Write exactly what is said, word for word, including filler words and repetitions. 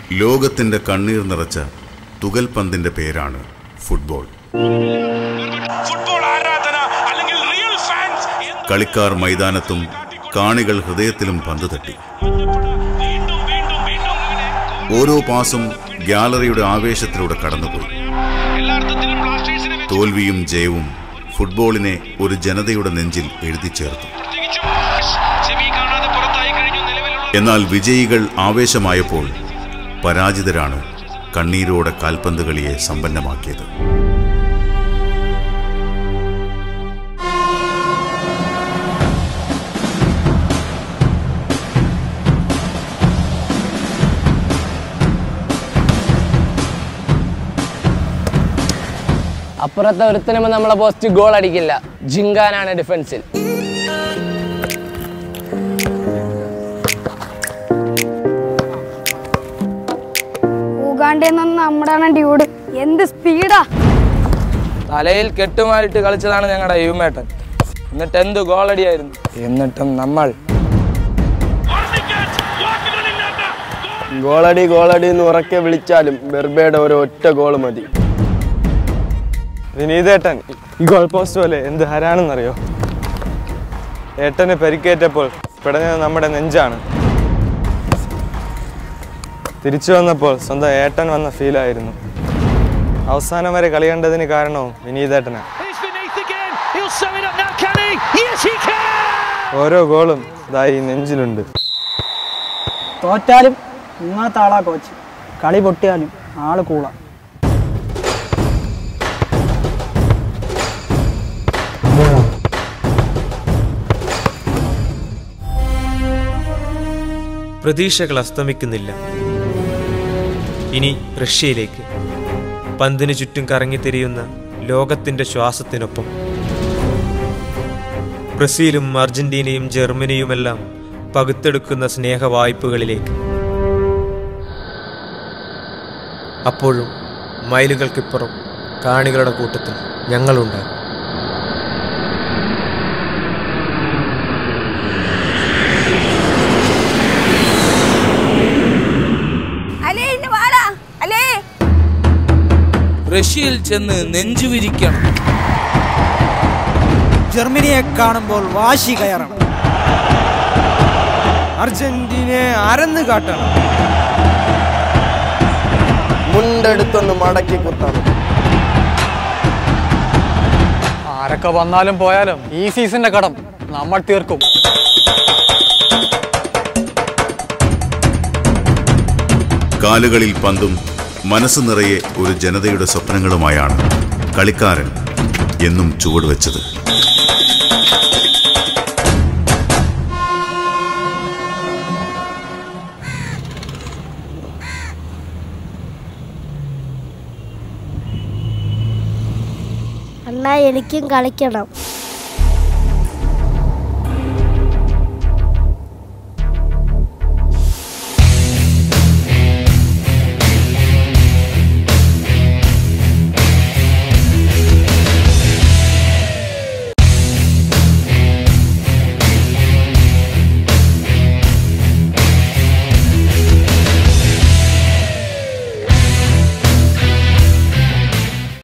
ലോകത്തിന്റെ കണ്ണീർ നിറച്ച തുകൽപന്തിന്റെ പേരാണ് ഫുട്ബോൾ. കളിക്കാർ മൈതാനത്തും കാണികൾ ഹൃദയത്തിലും പന്ത് തട്ടി. ഓരോ പാസും ഗ്യാലറിയുടെ ആവേശത്തിലൂടെ കടന്നുപോയി. തോൽവിയും ജയവും ഫുട്ബോളിനെ ഒരു ജനതയുടെ നെഞ്ചിൽ എഴുതി ചേർത്തു. എന്നാൽ വിജയികൾ ആവേശമായപ്പോൾ പരാജിതരാണ് കണ്ണീരോടെ കാൽപന്ത് കളിയെ സമ്പന്നമാക്കിയത്. അപ്പുറത്തെ ഒരുത്തനും നമ്മളെ പോസ്റ്റ് ഗോൾ അടിക്കില്ല. ജിങ്കാനാണ് ഡിഫൻസിൽ. നമ്മുടെ ഡ്യൂഡ് എന്ത് സ്പീഡാ! തലയിൽ കെട്ടുമാരിട്ട് കളിച്ചതാണ് ഞങ്ങളുടെ യുമേട്ടൻ. എന്നിട്ട് എന്ത് ഗോളടിയായിരുന്നു. എന്നിട്ടും നമ്മൾ ഗോളടി ഗോളടി എന്ന് ഉറക്കെ വിളിച്ചാലും ബെർബയുടെ ഒരു ഒറ്റ ഗോള് മതി. വിനീതേട്ടൻ ഈ ഗോൾ പോസ്റ്റ് പോലെ എന്ത് ഹരാണെന്നറിയോ? ഏട്ടന് പരിക്കേറ്റപ്പോൾ പിടഞ്ഞത് നമ്മുടെ നെഞ്ചാണ്. തിരിച്ചു വന്നപ്പോൾ സ്വന്തം ഏട്ടൻ വന്ന ഫീലായിരുന്നു. അവസാനം വരെ കളി കണ്ടതിന് കാരണവും വിനീതേട്ടനാണ്. ഓരോ ഗോളും ഇതായി നെഞ്ചിലുണ്ട്. തോറ്റാലും ഇങ്ങനത്തെ ആളാ കോച്ച്. കളി പൊട്ടിയാലും ആള് കൂളാ. പ്രതീക്ഷകൾ അസ്തമിക്കുന്നില്ല. ഇനി റഷ്യയിലേക്ക്, പന്തിനു ചുറ്റും കറങ്ങിത്തിരിയുന്ന ലോകത്തിൻ്റെ ശ്വാസത്തിനൊപ്പം. ബ്രസീലും അർജന്റീനയും ജർമ്മനിയുമെല്ലാം പകുത്തെടുക്കുന്ന സ്നേഹവായ്പകളിലേക്ക്. അപ്പോഴും മൈലുകൾക്കിപ്പുറം കാണികളുടെ കൂട്ടത്തിൽ ഞങ്ങളുണ്ടാകും. റഷ്യയിൽ ചെന്ന് നെഞ്ചുവിരിക്കണം. ജർമ്മനിയെ കാണുമ്പോൾ വാശി കയറണം. അർജന്റീനയെ അരന്ന് കാട്ടണം. മുണ്ടെടുത്തൊന്ന് മടക്കി കുത്തണം. ആരൊക്കെ വന്നാലും പോയാലും ഈ സീസണിന്റെ കടം നമ്മൾ തീർക്കും. കാലുകളിൽ പന്തും മനസ്സ് നിറയെ ഒരു ജനതയുടെ സ്വപ്നങ്ങളുമായാണ് കളിക്കാരൻ എന്നും ചുവടുവെച്ചത്. അണ്ണാ എനിക്കും കളിക്കണം.